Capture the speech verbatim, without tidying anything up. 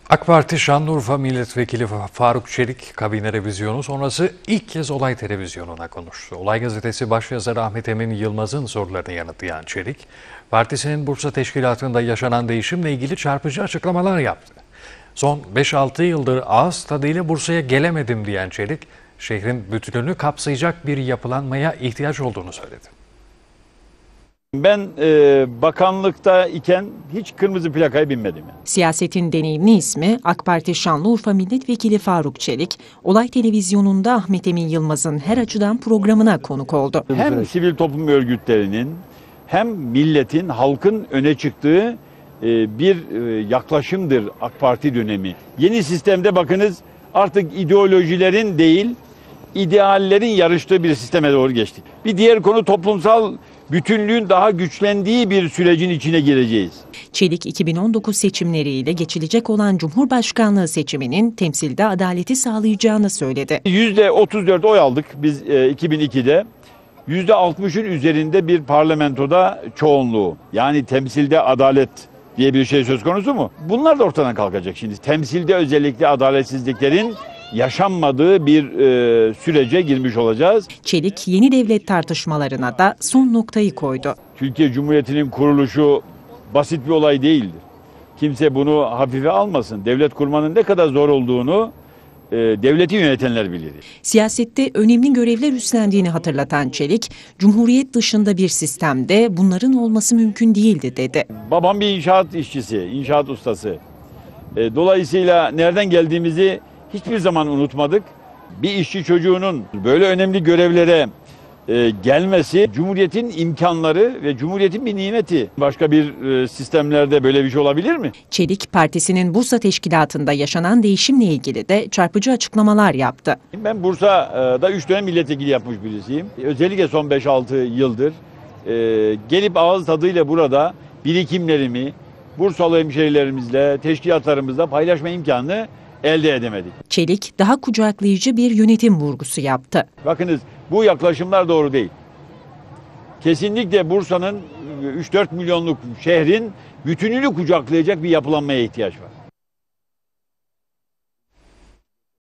AK Parti Şanlıurfa Milletvekili Faruk Çelik kabine revizyonu sonrası ilk kez Olay Televizyonu'na konuştu. Olay Gazetesi başyazarı Ahmet Emin Yılmaz'ın sorularını yanıtlayan Çelik, partisinin Bursa Teşkilatı'nda yaşanan değişimle ilgili çarpıcı açıklamalar yaptı. Son beş altı yıldır ağız tadıyla Bursa'ya gelemedim diyen Çelik, şehrin bütününü kapsayacak bir yapılanmaya ihtiyaç olduğunu söyledi. Ben e, bakanlıkta iken hiç kırmızı plakaya binmedim. Yani. Siyasetin deneyimli ismi AK Parti Şanlıurfa Milletvekili Faruk Çelik, Olay Televizyonu'nda Ahmet Emin Yılmaz'ın her açıdan programına konuk oldu. Hem sivil toplum örgütlerinin hem milletin, halkın öne çıktığı e, bir e, yaklaşımdır AK Parti dönemi. Yeni sistemde bakınız artık ideolojilerin değil, ideallerin yarıştığı bir sisteme doğru geçtik. Bir diğer konu toplumsal bütünlüğün daha güçlendiği bir sürecin içine gireceğiz. Çelik, iki bin on dokuz seçimleriyle geçilecek olan Cumhurbaşkanlığı seçiminin temsilde adaleti sağlayacağını söyledi. yüzde otuz dört oy aldık biz e, iki bin ikide. yüzde altmışın üzerinde bir parlamentoda çoğunluğu. Yani temsilde adalet diye bir şey söz konusu mu? Bunlar da ortadan kalkacak şimdi. Temsilde özellikle adaletsizliklerin yaşanmadığı bir e, sürece girmiş olacağız. Çelik, yeni devlet tartışmalarına da son noktayı koydu. Türkiye Cumhuriyeti'nin kuruluşu basit bir olay değildir. Kimse bunu hafife almasın. Devlet kurmanın ne kadar zor olduğunu e, devleti yönetenler bilir. Siyasette önemli görevler üstlendiğini hatırlatan Çelik, Cumhuriyet dışında bir sistemde bunların olması mümkün değildi dedi. Babam bir inşaat işçisi, inşaat ustası. E, dolayısıyla nereden geldiğimizi hiçbir zaman unutmadık. Bir işçi çocuğunun böyle önemli görevlere e, gelmesi Cumhuriyet'in imkanları ve Cumhuriyet'in bir nimeti. Başka bir e, sistemlerde böyle bir şey olabilir mi? Çelik, partisinin Bursa Teşkilatı'nda yaşanan değişimle ilgili de çarpıcı açıklamalar yaptı. Ben Bursa'da üç dönem milletvekili yapmış birisiyim. Özellikle son beş altı yıldır e, gelip ağız tadıyla burada birikimlerimi Bursalı hemşehrilerimizle, teşkilatlarımızla paylaşma imkanını elde edemedik. Çelik, daha kucaklayıcı bir yönetim vurgusu yaptı. Bakınız bu yaklaşımlar doğru değil. Kesinlikle Bursa'nın üç dört milyonluk şehrin bütününü kucaklayacak bir yapılanmaya ihtiyaç var.